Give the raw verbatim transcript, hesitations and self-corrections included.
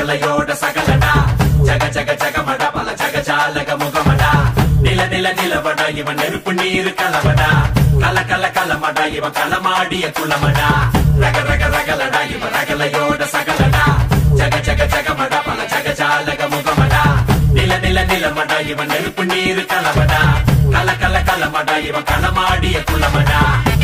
ரகலையோட சகலடா ஜக ஜக ஜகமடா பல ஜக ஜாலக முகமடா நில நில நிலவடா இவன் நெருப்பு நீரு கலவடா கல கல கலமடா இவன் களமாடிய குளமடா ரக ரக ரகலடா இவன் ரகலையோட சகலடா ஜக ஜக ஜகமடா பல ஜக ஜாலக முகமடா நில நில நிலமடா இவன் நெருப்பு நீரு கலவடா கல கல கலமடா இவன் களமாடிய குளமடா